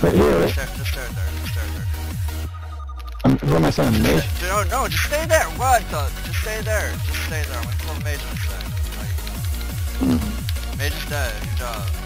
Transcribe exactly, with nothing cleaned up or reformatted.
Right here, right? Just stay, just stay there, just stay there. I'm, what am I saying, mage? No, no, just stay there. What the? Just stay there. Just stay there. I'm gonna kill the mage in a sec. Like, Mm. mage is dead. Good job.